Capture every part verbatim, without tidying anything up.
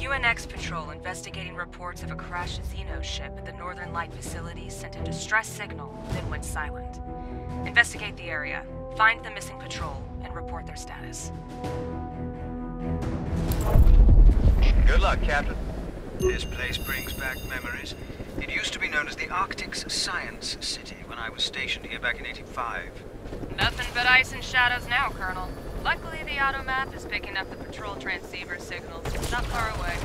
U N X Patrol investigating reports of a crashed Xeno ship at the Northern Light facility sent a distress signal, then went silent. Investigate the area, find the missing patrol, and report their status. Good luck, Captain. This place brings back memories. It used to be known as the Arctic's Science City when I was stationed here back in eighty-five. Nothing but ice and shadows now, Colonel. Luckily, the auto map is picking up the patrol transceiver signals. It's not far away.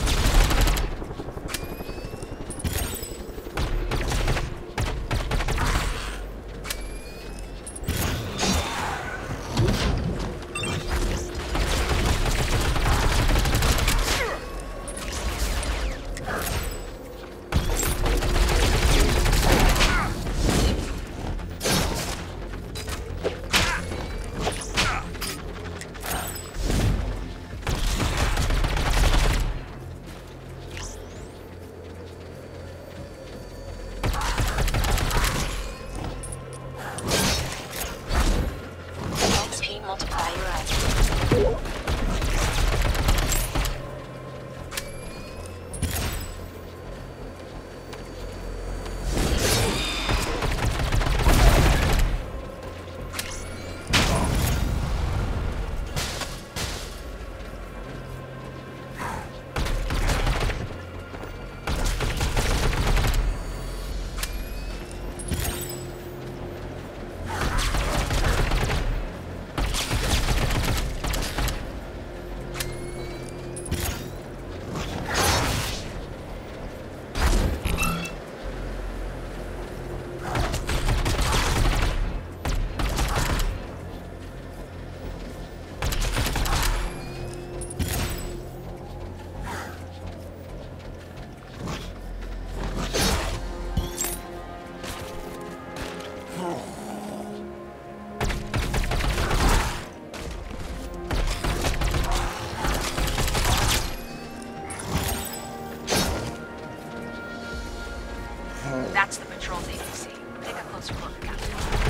That's the patrol's A P C. Take a closer look, Captain.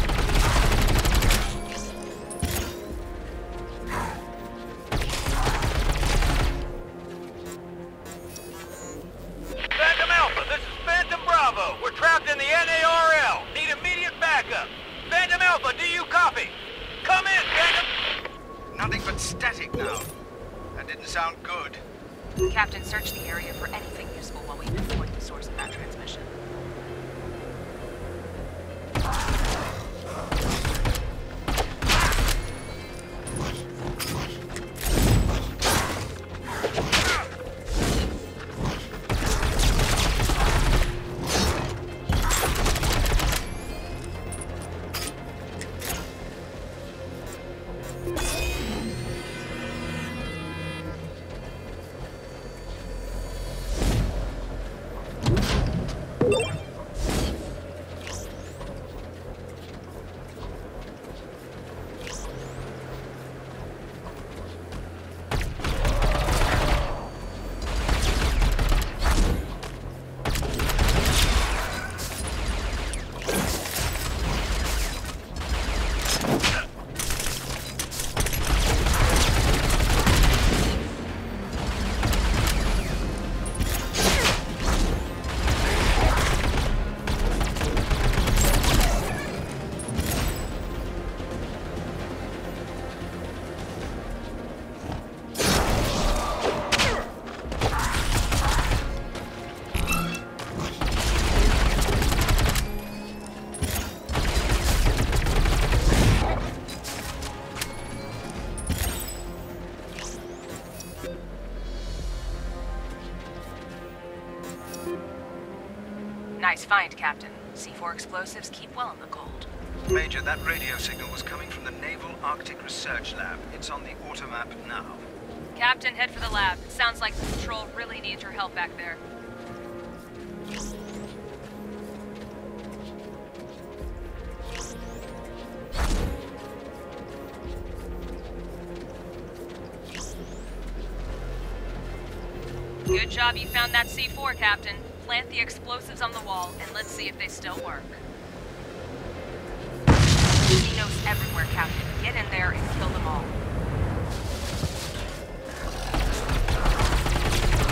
Phantom Alpha, this is Phantom Bravo. We're trapped in the N A R L. Need immediate backup. Phantom Alpha, do you copy? Come in, Phantom! Nothing but static now. That didn't sound good. Captain, search the area for anything useful while we pinpoint the source of that transmission. Nice find, Captain. C four explosives keep well in the cold. Major, that radio signal was coming from the Naval Arctic Research Lab. It's on the automap now. Captain, head for the lab. Sounds like the patrol really needs your help back there. Good job you found that C four, Captain. Plant the explosives on the wall, and let's see if they still work. Xenos everywhere, Captain. Get in there and kill them all.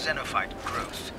xenophyte growth.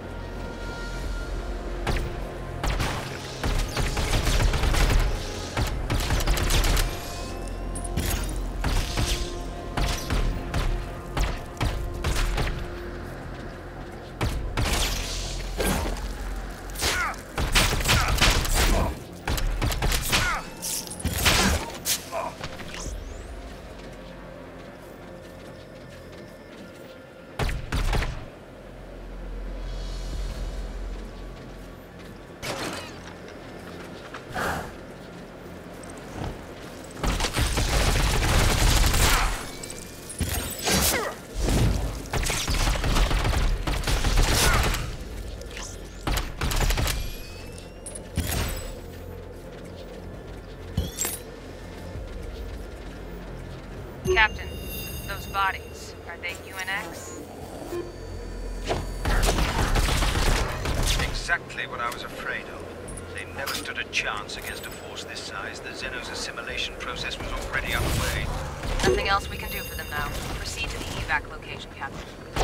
Captain, those bodies, are they U N X? Exactly what I was afraid of. They never stood a chance against a force this size. The Xenos assimilation process was already underway. Nothing else we can do for them now. Proceed to the evac location, Captain.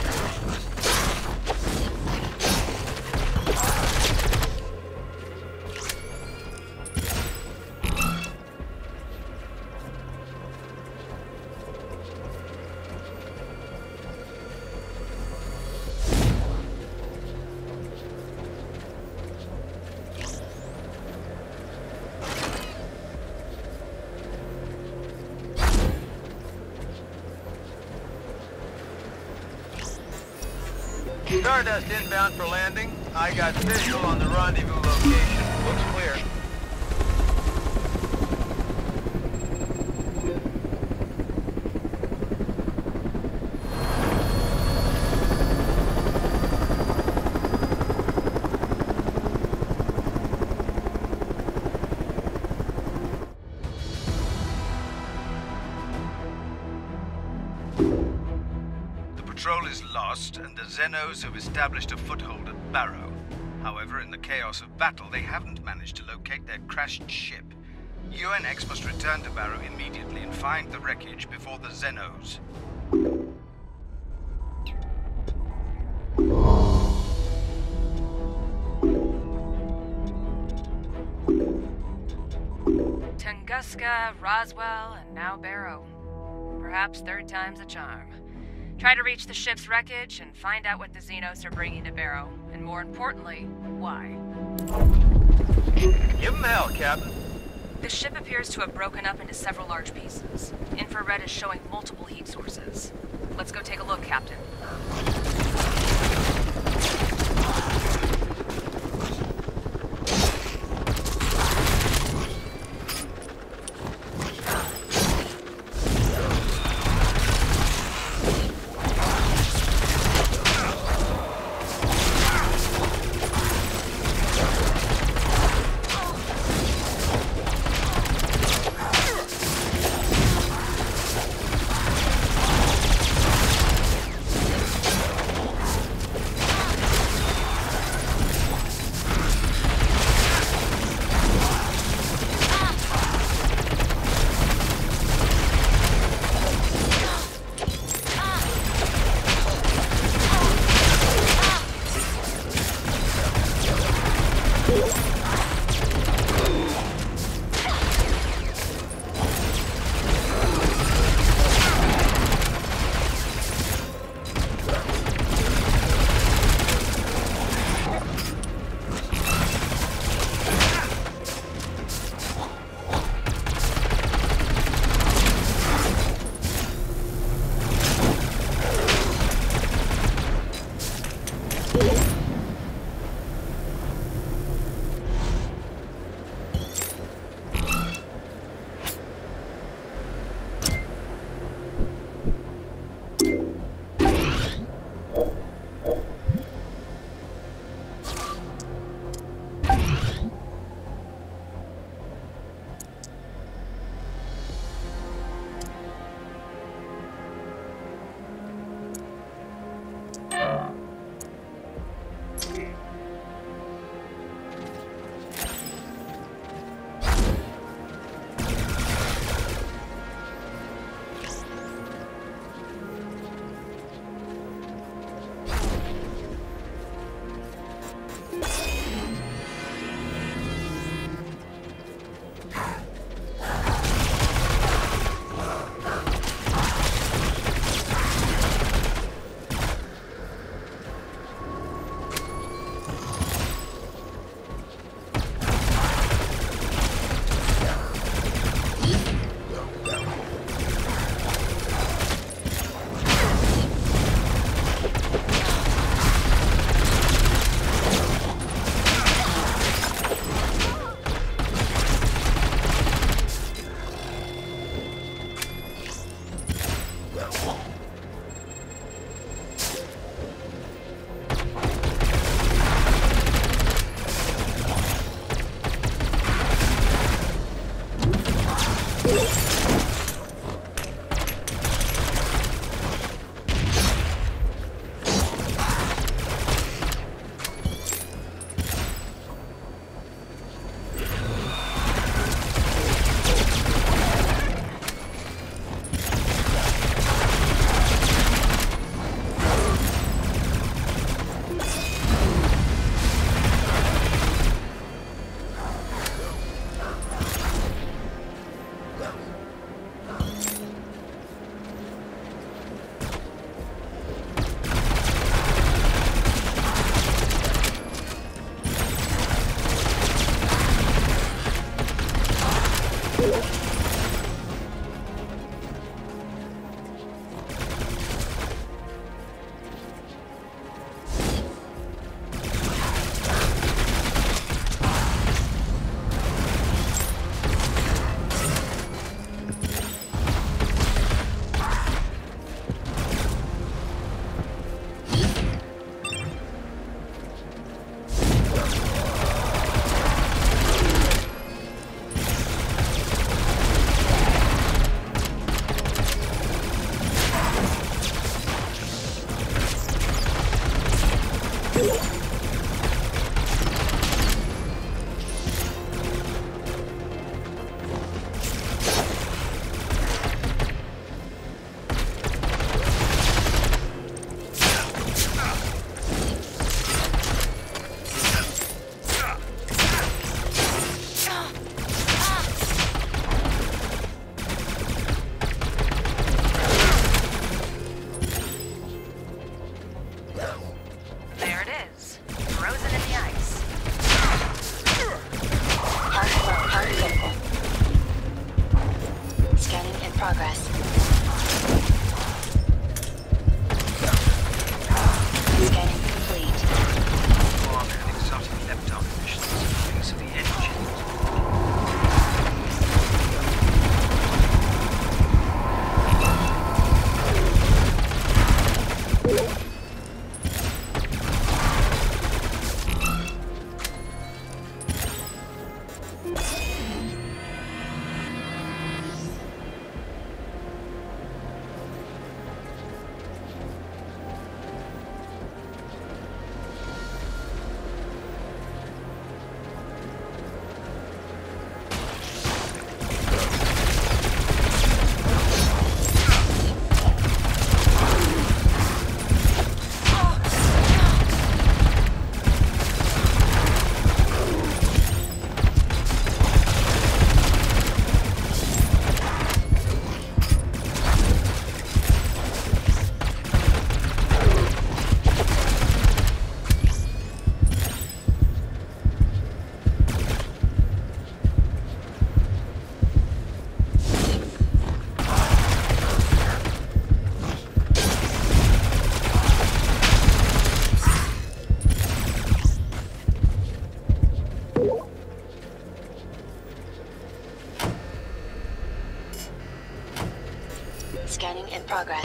Stardust inbound for landing. I got visual on the rendezvous location. Looks clear. Patrol is lost, and the Xenos have established a foothold at Barrow. However, in the chaos of battle, they haven't managed to locate their crashed ship. U N X must return to Barrow immediately and find the wreckage before the Xenos. Tunguska, Roswell, and now Barrow. Perhaps third time's a charm. Try to reach the ship's wreckage and find out what the Xenos are bringing to Barrow, and more importantly, why. Give them hell, Captain. The ship appears to have broken up into several large pieces. Infrared is showing multiple heat sources. Let's go take a look, Captain. Scanning in progress.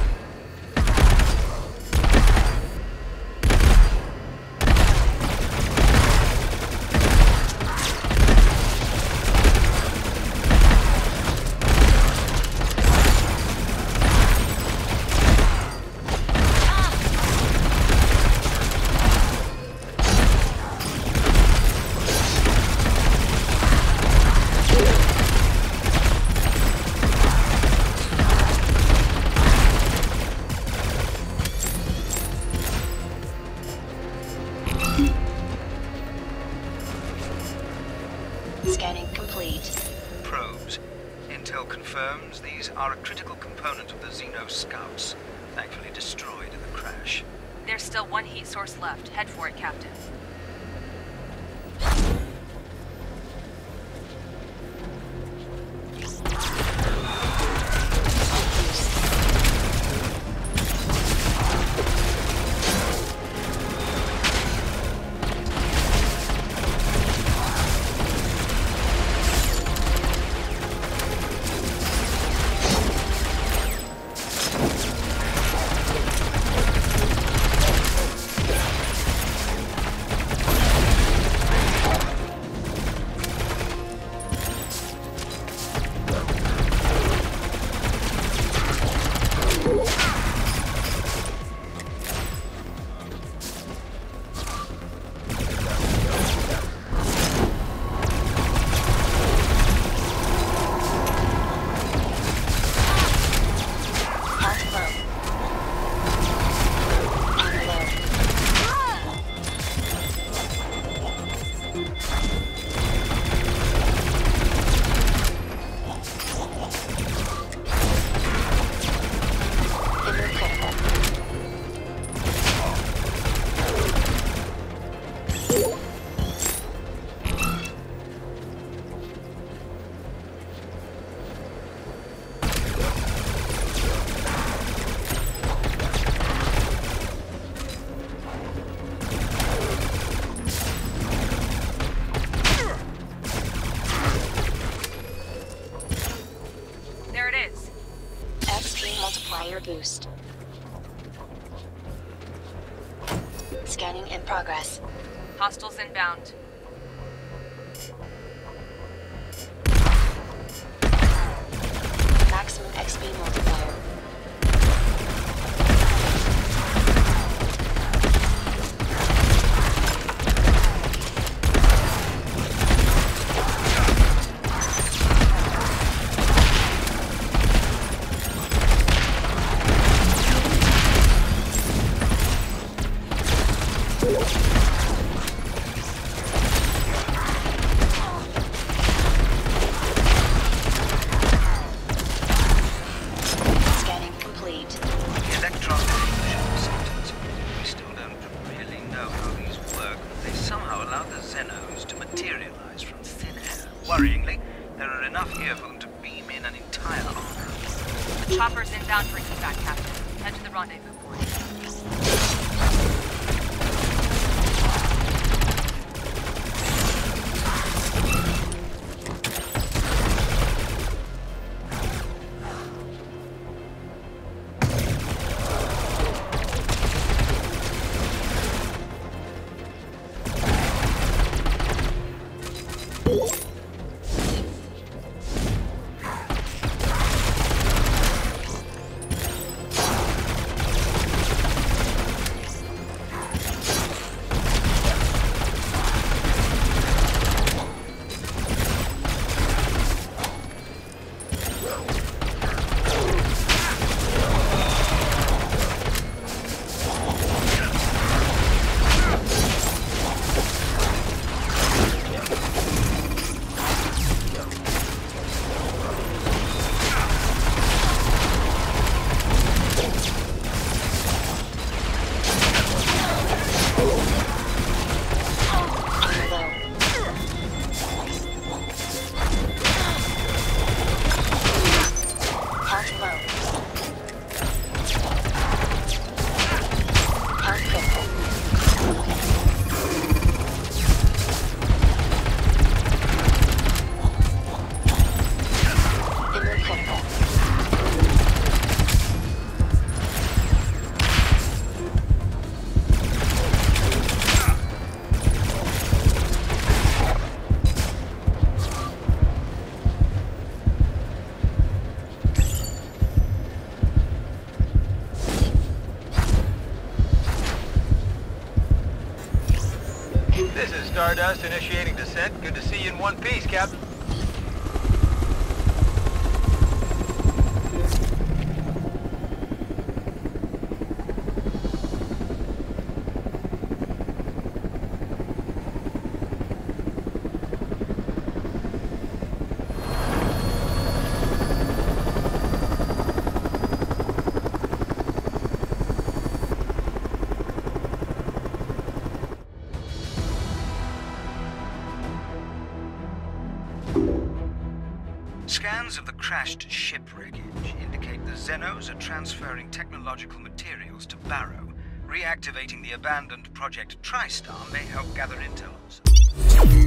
Scanning complete. Probes. Intel confirms these are a critical component of the Xeno scouts, thankfully destroyed in the crash. There's still one heat source left. Head for it, Captain. Air boost. Scanning in progress. Hostiles inbound. Maximum X P multiplier. Worryingly, there are enough here for them to beam in an entire army. The chopper's inbound for evac, Captain. Head to the rendezvous point. This is Stardust initiating descent. Good to see you in one piece, Captain. Scans of the crashed ship wreckage indicate the Xenos are transferring technological materials to Barrow. Reactivating the abandoned Project TriStar may help gather intel on some.